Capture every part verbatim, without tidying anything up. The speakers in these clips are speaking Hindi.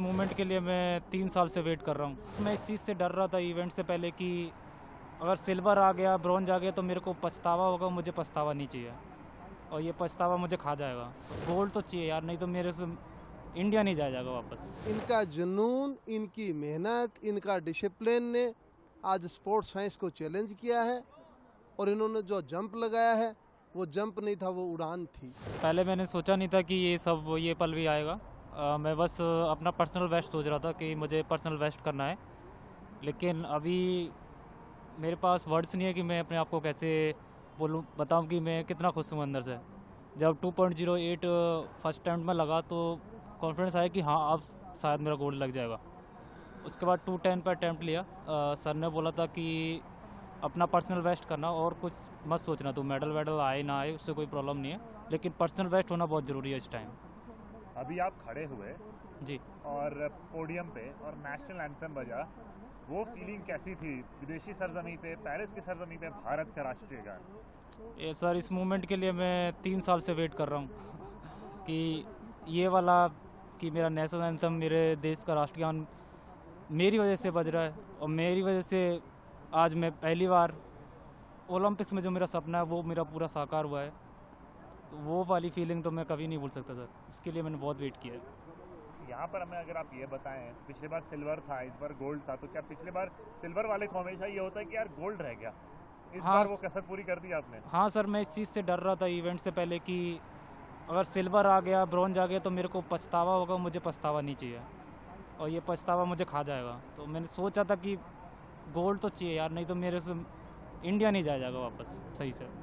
मोमेंट के लिए मैं तीन साल से वेट कर रहा हूँ। मैं इस चीज़ से डर रहा था इवेंट से पहले कि अगर सिल्वर आ गया, ब्रॉन्ज आ गया तो मेरे को पछतावा होगा। मुझे पछतावा नहीं चाहिए और ये पछतावा मुझे खा जाएगा। गोल्ड तो चाहिए यार, नहीं तो मेरे से इंडिया नहीं जाया जाएगा वापस। इनका जुनून, इनकी मेहनत, इनका डिसिप्लिन ने आज स्पोर्ट्स साइंस को चैलेंज किया है और इन्होंने जो जंप लगाया है वो जंप नहीं था, वो उड़ान थी। पहले मैंने सोचा नहीं था कि ये सब ये पल भी आएगा। आ, मैं बस अपना पर्सनल बेस्ट सोच रहा था कि मुझे पर्सनल बेस्ट करना है, लेकिन अभी मेरे पास वर्ड्स नहीं है कि मैं अपने आप को कैसे बोलूँ, बताऊँ कि मैं कितना खुश हूँ अंदर से। जब two point zero eight first attempt में लगा तो कॉन्फिडेंस आया कि हाँ अब शायद मेरा गोल्ड लग जाएगा। उसके बाद टू टेन पर अटैम्प्ट लिया। आ, सर ने बोला था कि अपना पर्सनल बेस्ट करना और कुछ मत सोचना, तो मेडल वेडल आए ना आए उससे कोई प्रॉब्लम नहीं है, लेकिन पर्सनल बेस्ट होना बहुत ज़रूरी है इस टाइम। अभी आप खड़े हुए जी, और पोडियम पे और नेशनल एंथम बजा, वो फीलिंग कैसी थी? विदेशी सरजमी पे, पेरिस की सरजमी पे भारत का राष्ट्रीय गान। ये सर इस मोमेंट के लिए मैं तीन साल से वेट कर रहा हूँ कि ये वाला कि मेरा नेशनल एंथम, मेरे देश का राष्ट्रगान मेरी वजह से बज रहा है और मेरी वजह से आज मैं पहली बार ओलंपिक्स में जो मेरा सपना है वो मेरा पूरा साकार हुआ है। तो वो वाली फीलिंग तो मैं कभी नहीं भूल सकता सर, इसके लिए मैंने बहुत वेट किया है। यहाँ पर हमें अगर आप ये बताएं, पिछले बार सिल्वर था, इस बार गोल्ड था, तो क्या पिछले बार सिल्वर वाले को हमेशा ये होता है कि यार गोल्ड रह गया, इस हाँ, बार वो कसर पूरी कर दी आपने? हाँ सर, मैं इस चीज़ से डर रहा था इवेंट से पहले कि अगर सिल्वर आ गया, ब्रॉन्ज आ गया तो मेरे को पछतावा होगा। मुझे पछतावा नहीं चाहिए और ये पछतावा मुझे खा जाएगा। तो मैंने सोचा था कि गोल्ड तो चाहिए यार, नहीं तो मेरे से इंडिया नहीं जाया जाएगा वापस सही से।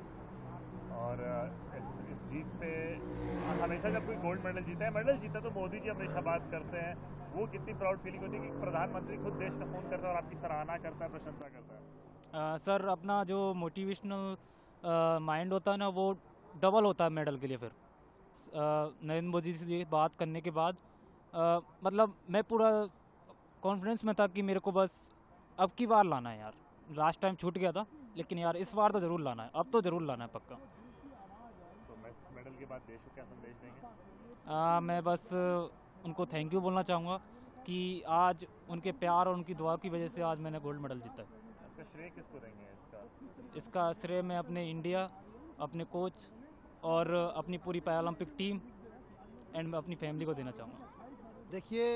और इस, इस जीत पे हमेशा जब कोई गोल्ड मेडल जीता है, मेडल जीता तो मोदी जी हमेशा बात करते हैं, वो कितनी प्राउड फीलिंग होती है कि प्रधानमंत्री खुद देश का फोन करता है और आपकी सराहना करता है, प्रशंसा करता है। आ, सर अपना जो मोटिवेशनल माइंड होता है ना, वो डबल होता है मेडल के लिए। फिर नरेंद्र मोदी से बात करने के बाद आ, मतलब मैं पूरा कॉन्फिडेंस में था कि मेरे को बस अब की बार लाना है यार। लास्ट टाइम छूट गया था, लेकिन यार इस बार तो ज़रूर लाना है, अब तो ज़रूर लाना है पक्का। तो मेडल के बाद देश को क्या संदेश देंगे? आ, मैं बस उनको थैंक यू बोलना चाहूँगा कि आज उनके प्यार और उनकी दुआ की वजह से आज मैंने गोल्ड मेडल जीता है। इसका श्रेय किसको देंगे? इसका इसका श्रेय मैं अपने इंडिया, अपने कोच और अपनी पूरी पैरालंपिक टीम एंड अपनी फैमिली को देना चाहूँगा। देखिए,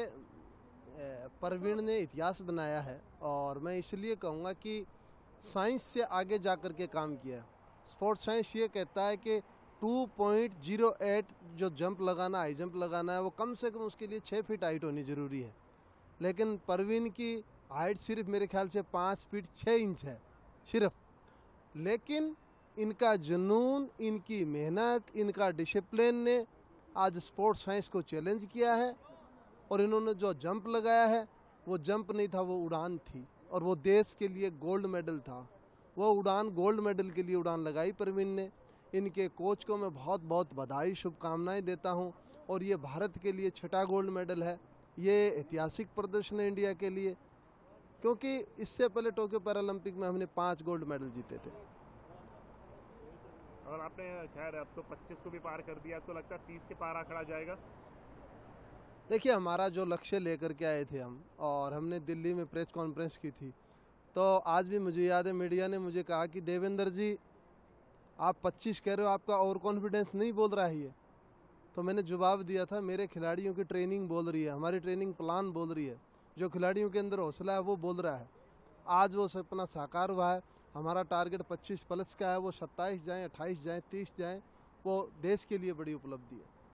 परवीन ने इतिहास बनाया है और मैं इसलिए कहूँगा कि साइंस से आगे जा कर के काम किया। स्पोर्ट्स साइंस ये कहता है कि टू पॉइंट ज़ीरो एट जो जंप लगाना, हाई जंप लगाना है, वो कम से कम उसके लिए छः फीट हाइट होनी ज़रूरी है। लेकिन परवीन की हाइट सिर्फ मेरे ख्याल से पाँच फीट छः इंच है सिर्फ। लेकिन इनका जुनून, इनकी मेहनत, इनका डिसिप्लिन ने आज स्पोर्ट्स साइंस को चैलेंज किया है और इन्होंने जो जंप लगाया है वो जंप नहीं था, वो उड़ान थी और वो देश के लिए गोल्ड मेडल था। वो उड़ान गोल्ड मेडल के लिए उड़ान लगाई परवीन ने। इनके कोच को मैं बहुत बहुत बधाई, शुभकामनाएं देता हूं और ये भारत के लिए छठा गोल्ड मेडल है। ये ऐतिहासिक प्रदर्शन है इंडिया के लिए, क्योंकि इससे पहले टोक्यो पैरालंपिक में हमने पाँच गोल्ड मेडल जीते थे। और आपने खैर अब तो पच्चीस को भी पार कर दिया, तो लगता है तीस के पार आंकड़ा जाएगा। देखिए, हमारा जो लक्ष्य लेकर के आए थे हम, और हमने दिल्ली में प्रेस कॉन्फ्रेंस की थी, तो आज भी मुझे याद है मीडिया ने मुझे कहा कि देवेंद्र जी आप पच्चीस कह रहे हो, आपका ओवर कॉन्फिडेंस नहीं बोल रहा है ये। तो मैंने जवाब दिया था, मेरे खिलाड़ियों की ट्रेनिंग बोल रही है, हमारी ट्रेनिंग प्लान बोल रही है, जो खिलाड़ियों के अंदर हौसला है वो बोल रहा है। आज वो सपना साकार हुआ है। हमारा टारगेट पच्चीस प्लस का है, वो सत्ताईस जाएँ, अट्ठाईस जाएँ, तीस जाएँ, वो देश के लिए बड़ी उपलब्धि है।